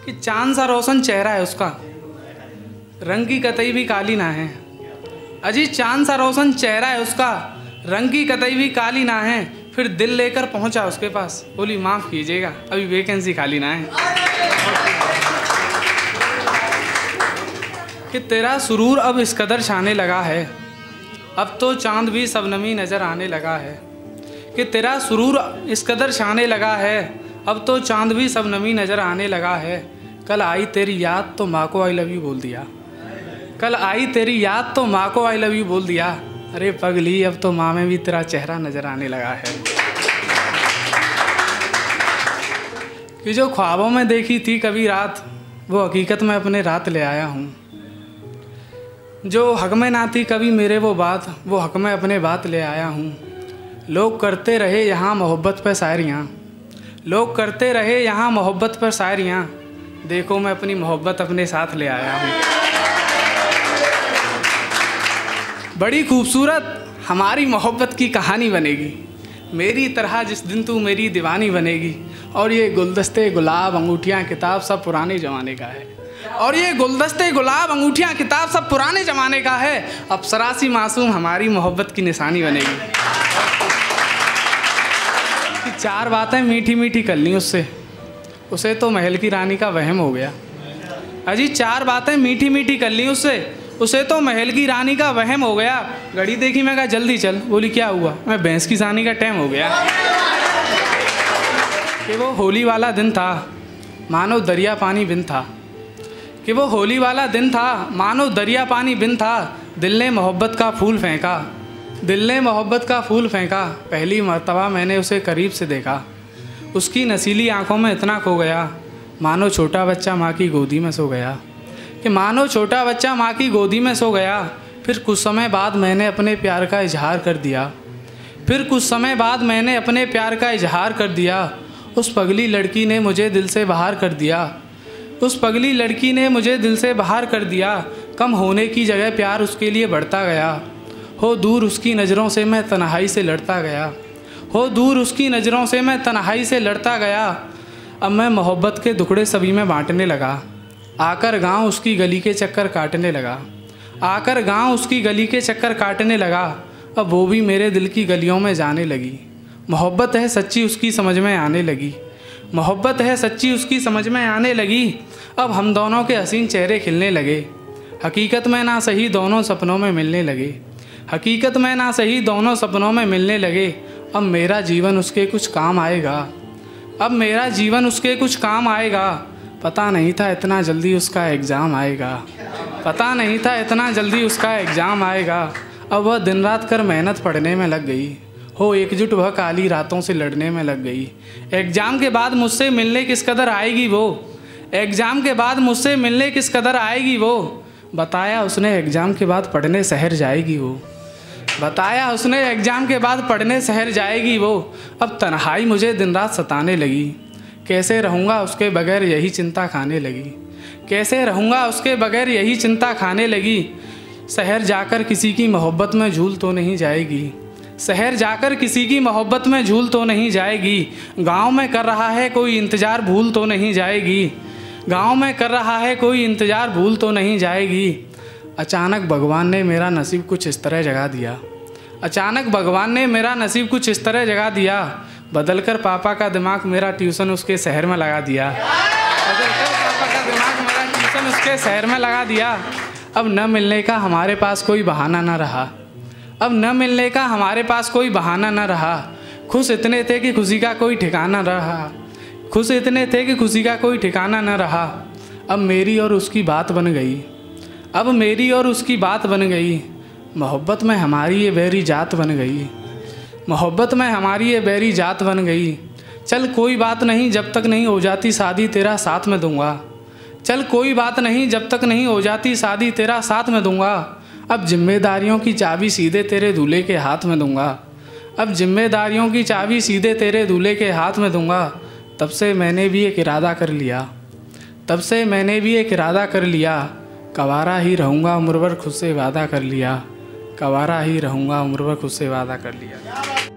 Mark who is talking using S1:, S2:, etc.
S1: कि चांद सा रोशन चेहरा है उसका, रंग की कतई भी काली ना है। अजी चांद सा रोशन चेहरा है उसका, रंग की कतई भी काली ना है। फिर दिल लेकर पहुंचा उसके पास, बोली माफ़ कीजिएगा अभी वैकेंसी खाली ना है। कि तेरा सुरूर अब इस कदर छाने लगा है, अब तो चांद भी सबनमी नज़र आने लगा है। कि तेरा सुरूर इस कदर छाने लगा है, अब तो चांद भी सबनमी नज़र आने लगा है। कल आई तेरी याद तो माँ को आई लव यू बोल दिया, कल आई तेरी याद तो माँ को आई लव यू बोल दिया। अरे पगली अब तो माँ में भी तेरा चेहरा नज़र आने लगा है। कि जो ख्वाबों में देखी थी कभी रात, वो हकीकत में अपने रात ले आया हूँ। जो हक में ना थी कभी मेरे वो बात, वो हक में अपने बात ले आया हूँ। लोग करते रहे यहाँ मोहब्बत पर शायरियाँ, लोग करते रहे यहाँ मोहब्बत पर शायरियाँ, देखो मैं अपनी मोहब्बत अपने साथ ले आया हूँ। बड़ी खूबसूरत हमारी मोहब्बत की कहानी बनेगी, मेरी तरह जिस दिन तू मेरी दीवानी बनेगी। और ये गुलदस्ते गुलाब अंगूठियाँ किताब सब पुराने ज़माने का है, और ये गुलदस्ते गुलाब अंगूठियाँ किताब सब पुराने ज़माने का है। अप्सरा सी मासूम हमारी मोहब्बत की निशानी बनेगी। कि चार बातें मीठी मीठी कर ली उससे, उसे तो महल की रानी का वहम हो गया। अजी चार बातें मीठी मीठी कर ली उससे, उसे तो महल की रानी का वहम हो गया। घड़ी देखी, मैं कहा जल्दी चल, बोली क्या हुआ, मैं भैंस की सानी का टाइम हो गया। कि वो होली वाला दिन था मानो दरिया पानी बिन था, कि वो होली वाला दिन था मानो दरिया पानी बिन था। दिल ने मोहब्बत का फूल फेंका, दिल ने मोहब्बत का फूल फेंका। पहली मर्तबा मैंने उसे करीब से देखा, उसकी नसीली आंखों में इतना खो गया मानो छोटा बच्चा माँ की गोदी में सो गया। कि मानो छोटा बच्चा माँ की गोदी में सो गया। फिर कुछ समय बाद मैंने अपने प्यार का इजहार कर दिया, फिर कुछ समय बाद मैंने अपने प्यार का इजहार कर दिया। उस पगली लड़की ने मुझे दिल से बाहर कर दिया, उस पगली लड़की ने मुझे दिल से बाहर कर दिया। कम होने की जगह प्यार उसके लिए बढ़ता गया, हो दूर उसकी नज़रों से मैं तन्हाई से लड़ता गया, हो दूर उसकी नज़रों से मैं तन्हाई से लड़ता गया। अब मैं मोहब्बत के टुकड़े सभी में बांटने लगा, आकर गाँव उसकी गली के चक्कर काटने लगा, आकर गाँव उसकी गली के चक्कर काटने लगा। अब वो भी मेरे दिल की गलियों में जाने लगी, मोहब्बत है सच्ची उसकी समझ में आने लगी, मोहब्बत है सच्ची उसकी समझ में आने लगी। अब हम दोनों के हसीन चेहरे खिलने लगे, हकीकत में ना सही दोनों सपनों में मिलने लगे, हकीकत में ना सही दोनों सपनों में मिलने लगे। अब मेरा जीवन उसके कुछ काम आएगा, अब मेरा जीवन उसके कुछ काम आएगा। पता नहीं था इतना जल्दी उसका एग्ज़ाम आएगा, पता नहीं था इतना जल्दी उसका एग्ज़ाम आएगा। अब वह दिन रात कर मेहनत पढ़ने में लग गई, हो एकजुट वह काली रातों से लड़ने में लग गई। एग्ज़ाम के बाद मुझसे मिलने किस कदर आएगी वो, एग्ज़ाम के बाद मुझसे मिलने किस कदर आएगी वो। बताया उसने एग्ज़ाम के बाद पढ़ने शहर जाएगी वो, बताया उसने एग्ज़ाम के बाद पढ़ने शहर जाएगी वो। अब तन्हाई मुझे दिन रात सताने लगी, कैसे रहूँगा उसके बगैर यही चिंता खाने लगी, कैसे रहूँगा उसके बगैर यही चिंता खाने लगी। शहर जाकर किसी की मोहब्बत में झूल तो नहीं जाएगी, शहर जाकर किसी की मोहब्बत में झूल तो नहीं जाएगी। गांव में कर रहा है कोई इंतज़ार भूल तो नहीं जाएगी, गांव में कर रहा है कोई इंतज़ार भूल तो नहीं जाएगी। अचानक भगवान ने मेरा नसीब कुछ इस तरह जगा दिया, अचानक भगवान ने मेरा नसीब कुछ इस तरह जगा दिया। बदलकर पापा का दिमाग मेरा ट्यूशन उसके शहर में लगा दिया, बदलकर पापा का दिमाग मेरा ट्यूशन उसके शहर में लगा दिया। अब न मिलने का हमारे पास कोई बहाना न रहा, अब न मिलने का हमारे पास कोई बहाना न रहा। खुश इतने थे कि खुशी का कोई ठिकाना न रहा, खुश इतने थे कि खुशी का कोई ठिकाना न रहा। अब मेरी और उसकी बात बन गई, अब मेरी और उसकी बात बन गई। मोहब्बत में हमारी ये बैरी जात बन गई, मोहब्बत में हमारी ये बैरी जात बन गई। चल कोई बात नहीं जब तक नहीं हो जाती शादी तेरा साथ में दूंगा, चल कोई बात नहीं जब तक नहीं हो जाती शादी तेरा साथ में दूंगा। अब जिम्मेदारियों की चाबी सीधे तेरे दूल्हे के हाथ में दूंगा, अब जिम्मेदारियों की चाबी सीधे तेरे दूल्हे के हाथ में दूंगा। तब से मैंने भी एक इरादा कर लिया, तब से मैंने भी एक इरादा कर लिया। कवारा ही रहूँगा उम्र भर खुद से वादा कर लिया, कवारा ही रहूँगा उम्र भर खुद से वादा कर लिया।